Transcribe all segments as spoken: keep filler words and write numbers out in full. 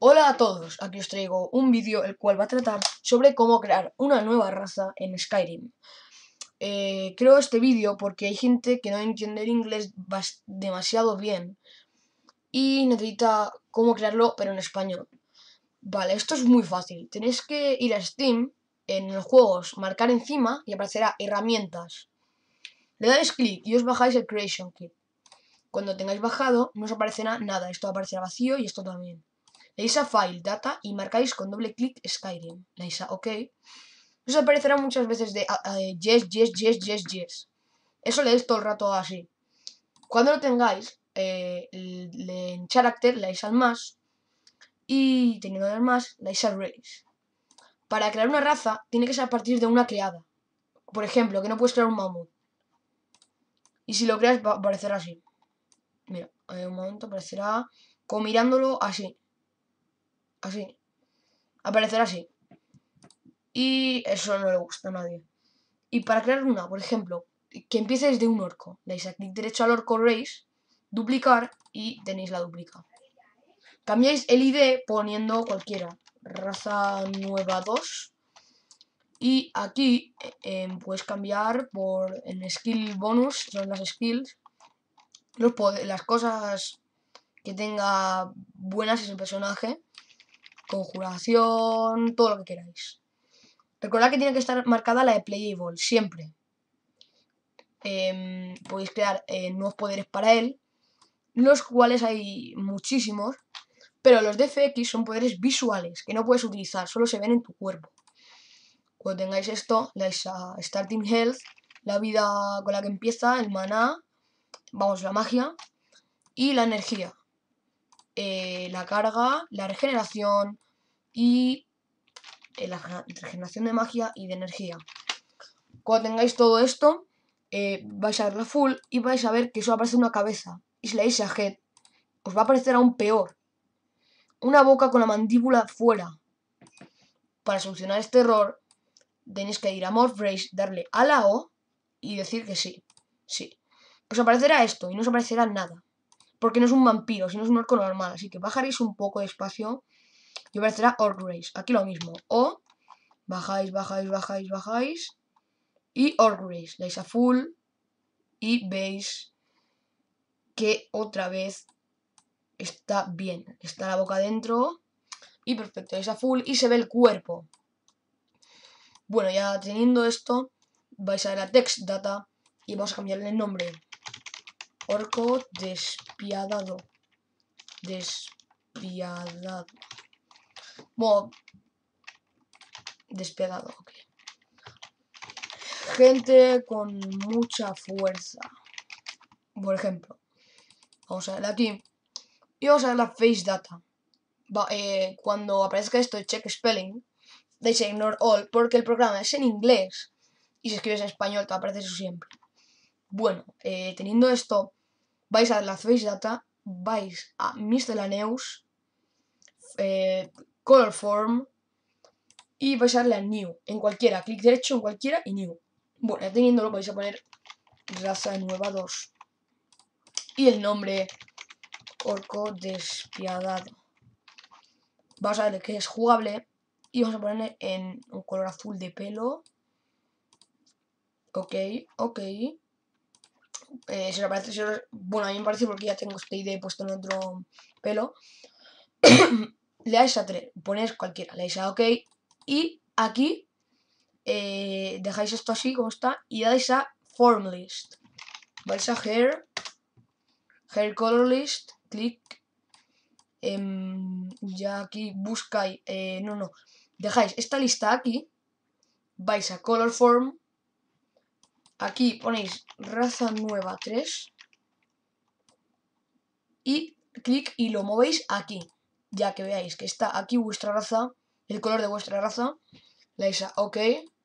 Hola a todos, aquí os traigo un vídeo el cual va a tratar sobre cómo crear una nueva raza en Skyrim. Eh, creo este vídeo porque hay gente que no entiende el inglés demasiado bien y necesita cómo crearlo pero en español. Vale, esto es muy fácil, tenéis que ir a Steam, en los juegos, marcar encima y aparecerá herramientas. Le dais clic y os bajáis el Creation Kit. Cuando tengáis bajado no os aparecerá nada, esto aparecerá vacío y esto también. Le dais a File, Data y marcáis con doble clic Skyrim. Le dais a OK. Os aparecerá muchas veces de uh, uh, Yes, Yes, Yes, Yes, Yes. Eso le dais todo el rato así. Cuando lo tengáis, eh, le, en Character le dais al más y teniendo el más, le dais a Race. Para crear una raza tiene que ser a partir de una creada. Por ejemplo, que no puedes crear un mamut. Y si lo creas va a aparecer así. Mira, en un momento aparecerá como mirándolo así. Así. Aparecerá así. Y eso no le gusta a nadie. Y para crear una, por ejemplo, que empiece desde un orco, le dais a clic derecho al orco race, duplicar y tenéis la duplica. Cambiáis el I D poniendo cualquiera, raza nueva dos. Y aquí eh, puedes cambiar por en skill bonus, son las skills, los las cosas que tenga buenas ese personaje, conjuración, todo lo que queráis. Recordad que tiene que estar marcada la de Playable, siempre. Eh, podéis crear eh, nuevos poderes para él, los cuales hay muchísimos, pero los de F X son poderes visuales que no puedes utilizar, solo se ven en tu cuerpo. Cuando tengáis esto, le dais a Starting Health, la vida con la que empieza, el maná, vamos, la magia, y la energía, eh, la carga, la regeneración y eh, la regeneración de magia y de energía. Cuando tengáis todo esto, eh, vais a ver la full y vais a ver que solo aparece una cabeza. Y si le dais a head, os va a aparecer aún peor. Una boca con la mandíbula fuera. Para solucionar este error, tenéis que ir a Morph Race, darle a la O y decir que sí. Sí. Os aparecerá esto y no os aparecerá nada. Porque no es un vampiro, sino es un orco normal. Así que bajaréis un poco de espacio y os aparecerá Orc Race. Aquí lo mismo. O bajáis, bajáis, bajáis, bajáis. Y Orc Race. Le dais a full y veis que otra vez está bien. Está la boca dentro y perfecto, es a full y se ve el cuerpo. Bueno, ya teniendo esto, vais a ver a Text Data y vamos a cambiarle el nombre. Orco despiadado. Despiadado. Bueno, despiadado, ok. Gente con mucha fuerza. Por ejemplo, vamos a ver aquí y vamos a ver la Face Data. Va, eh, cuando aparezca esto de Check Spelling, dais a Ignore All porque el programa es en inglés y si escribes en español te aparece eso siempre. Bueno, eh, teniendo esto, vais a la Face Data, vais a Miscellaneous, eh, Color Form y vais a darle a New, en cualquiera, clic derecho en cualquiera y New. Bueno, ya teniéndolo vais a poner raza nueva dos y el nombre Orco despiadado. Vamos a ver que es jugable y vamos a ponerle en un color azul de pelo. Ok, ok. Eh, si os aparece, si os, bueno, a mí me parece porque ya tengo este I D puesto en otro pelo. Le dais a tres, ponéis cualquiera, le dais a OK y aquí eh, dejáis esto así como está y dais a Form List. Vais a Hair, Hair Color List, clic. Eh, ya aquí buscáis, eh, no, no, dejáis esta lista aquí, vais a Color Form. Aquí ponéis raza nueva tres y clic y lo movéis aquí, ya que veáis que está aquí vuestra raza, el color de vuestra raza, le dais a OK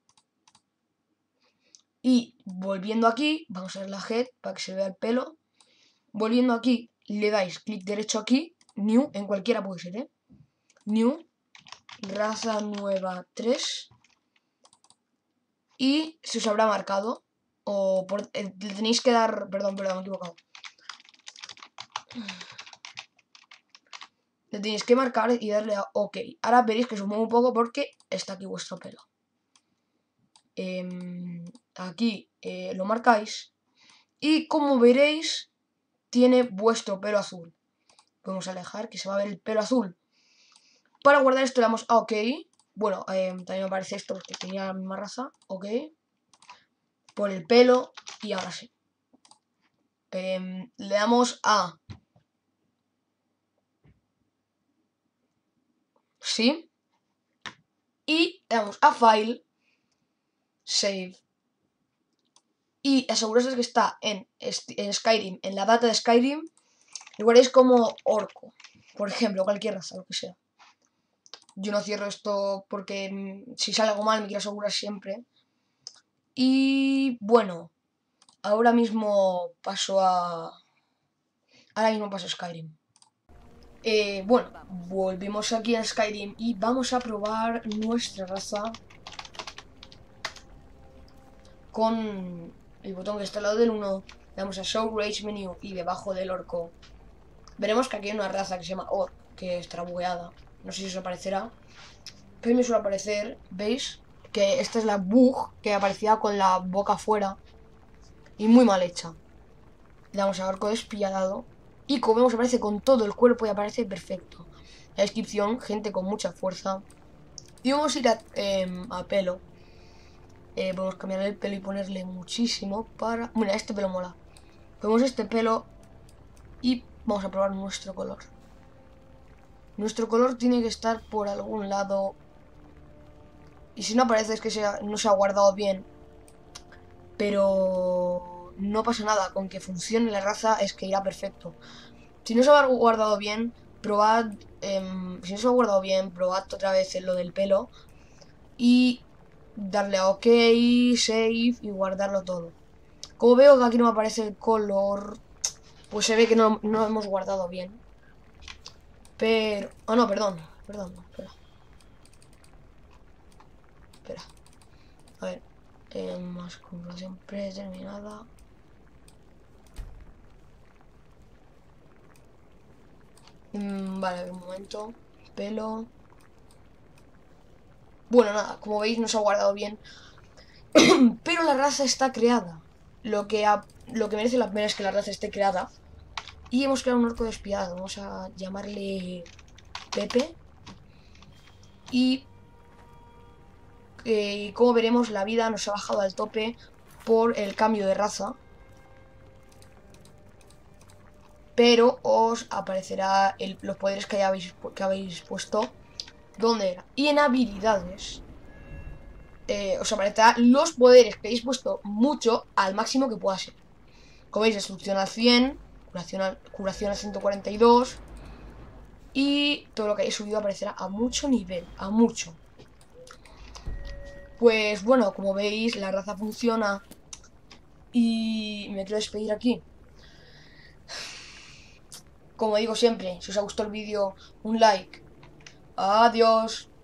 y volviendo aquí, vamos a ver la head para que se vea el pelo, volviendo aquí le dais clic derecho aquí, New, en cualquiera puede ser, ¿eh? New, raza nueva tres y se os habrá marcado o por, eh, le tenéis que dar, perdón, perdón, me he equivocado. le tenéis que marcar y darle a OK. Ahora veréis que se mueve un poco porque está aquí vuestro pelo. Eh, aquí eh, lo marcáis y como veréis tiene vuestro pelo azul. Podemos alejar que se va a ver el pelo azul. Para guardar esto le damos a OK. Bueno, eh, también me aparece esto porque tenía la misma raza. OK. Por el pelo y ahora sí. Eh, le damos a sí. Y le damos a File. Save. Y aseguraros que está en, en Skyrim, en la data de Skyrim. Y guardéis como orco. Por ejemplo, cualquier raza, lo que sea. Yo no cierro esto porque mmm, si sale algo mal me quiero asegurar siempre. Y bueno, ahora mismo paso a... Ahora mismo paso a Skyrim. Eh, bueno, volvemos aquí a Skyrim y vamos a probar nuestra raza con el botón que está al lado del uno. Le damos a Show Rage Menu y debajo del orco veremos que aquí hay una raza que se llama Orc, que estará bugueada. No sé si os aparecerá, pero me suele aparecer, ¿veis? Que esta es la bug que aparecía con la boca afuera y muy mal hecha. Le damos a orco despiadado y como vemos aparece con todo el cuerpo y aparece perfecto. La descripción, gente con mucha fuerza. Y vamos a ir a, eh, a pelo. Eh, podemos cambiar el pelo y ponerle muchísimo para... Mira, este pelo mola. Ponemos este pelo y vamos a probar nuestro color. Nuestro color tiene que estar por algún lado. Y si no aparece es que sea, no se ha guardado bien. Pero no pasa nada. Con que funcione la raza es que irá perfecto. Si no se ha guardado bien, probad... Eh, si no se ha guardado bien, probad otra vez en lo del pelo. Y darle a OK, Save y guardarlo todo. Como veo que aquí no me aparece el color, pues se ve que no, no lo hemos guardado bien. Pero... Ah, no, perdón. Perdón, no, espera. Espera. A ver. Eh, más configuración predeterminada. Mm, vale, un momento. Pelo. Bueno, nada, como veis no se ha guardado bien. Pero la raza está creada. Lo que, ha, lo que merece la pena es que la raza esté creada. Y hemos creado un orco despiadado. Vamos a llamarle Pepe. Y eh, como veremos, la vida nos ha bajado al tope por el cambio de raza. Pero os aparecerá el, los poderes que, hayáis, que habéis puesto. ¿Dónde era? Y en habilidades eh, os aparecerá los poderes que habéis puesto mucho al máximo que pueda ser. Como veis, destrucción al cien, curación al, curación al ciento cuarenta y dos. Y todo lo que hayáis subido aparecerá a mucho nivel, a mucho. Pues bueno, como veis, la raza funciona. Y me quiero despedir aquí. Como digo siempre, si os ha gustado el vídeo, un like. Adiós.